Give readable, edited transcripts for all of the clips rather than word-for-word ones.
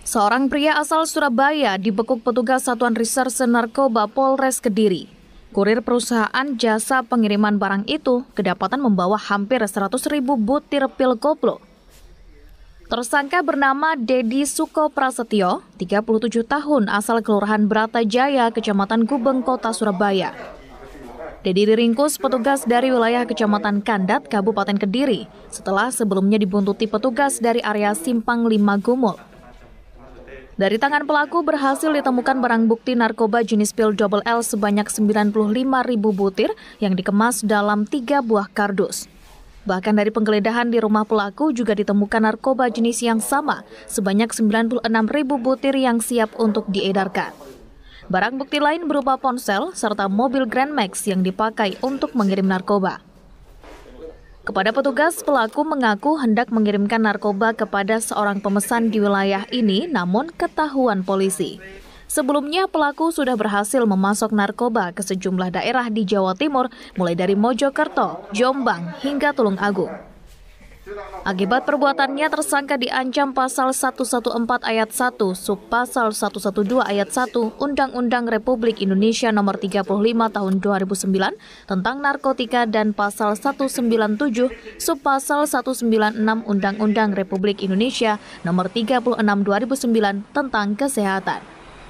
Seorang pria asal Surabaya dibekuk petugas Satuan Reserse Narkoba Polres Kediri. Kurir perusahaan jasa pengiriman barang itu kedapatan membawa hampir 100.000 butir pil koplo. Tersangka bernama Dedi Suko Prasetyo, 37 tahun, asal Kelurahan Bratajaya, Kecamatan Gubeng, Kota Surabaya. Dedi diringkus petugas dari wilayah Kecamatan Kandat, Kabupaten Kediri, setelah sebelumnya dibuntuti petugas dari area Simpang 5 Gumul. Dari tangan pelaku berhasil ditemukan barang bukti narkoba jenis pil double L sebanyak 95.000 butir yang dikemas dalam 3 buah kardus. Bahkan dari penggeledahan di rumah pelaku juga ditemukan narkoba jenis yang sama sebanyak 96.000 butir yang siap untuk diedarkan. Barang bukti lain berupa ponsel serta mobil Grand Max yang dipakai untuk mengirim narkoba. Kepada petugas, pelaku mengaku hendak mengirimkan narkoba kepada seorang pemesan di wilayah ini, namun ketahuan polisi. Sebelumnya, pelaku sudah berhasil memasok narkoba ke sejumlah daerah di Jawa Timur, mulai dari Mojokerto, Jombang, hingga Tulung Agung. Akibat perbuatannya, tersangka diancam pasal 114 ayat 1, subpasal 112 ayat 1 Undang-Undang Republik Indonesia Nomor 35 Tahun 2009 tentang narkotika dan pasal 197 subpasal 196 Undang-Undang Republik Indonesia Nomor 36 2009 tentang kesehatan.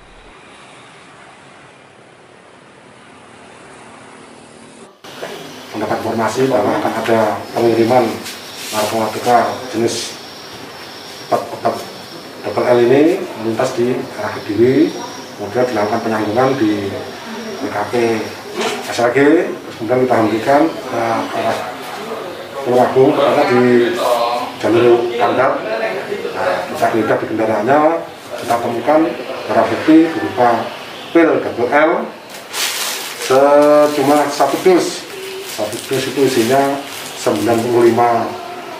Mendapat informasi bahwa akan ada pengiriman narkotika jenis double L ini melintas di arah Kediri, kemudian dilakukan penyambungan di TKP SLG, kemudian kita hentikan ke arah Tulung Agung, karena di jalur Kandat. Kita geledah di kendaraannya, kita temukan barang bukti berupa pil double L sejumlah 1 dus. 1 dus itu isinya 95.000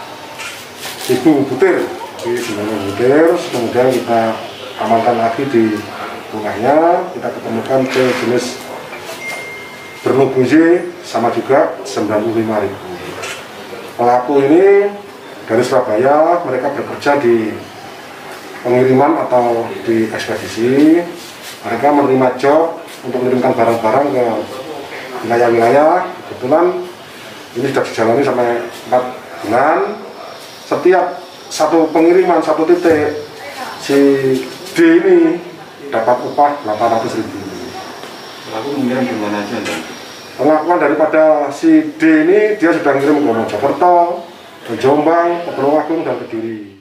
butir, kemudian kita amankan lagi di rumahnya, kita ketemukan pil jenis Bernubuzi sama juga 95.000. Pelaku ini dari Surabaya, mereka bekerja di pengiriman atau di ekspedisi. Mereka menerima job untuk mengirimkan barang-barang ke wilayah-wilayah. Kebetulan ini sudah dijalani sampai 4 bulan. Setiap satu pengiriman, satu titik, si D ini dapat upah 800.000. Pelaku mengirim di mana aja? Pengakuan daripada si D ini, dia sudah mengirim ke Mojokerto, ke Jombang, ke Tulung Agung, dan Kediri.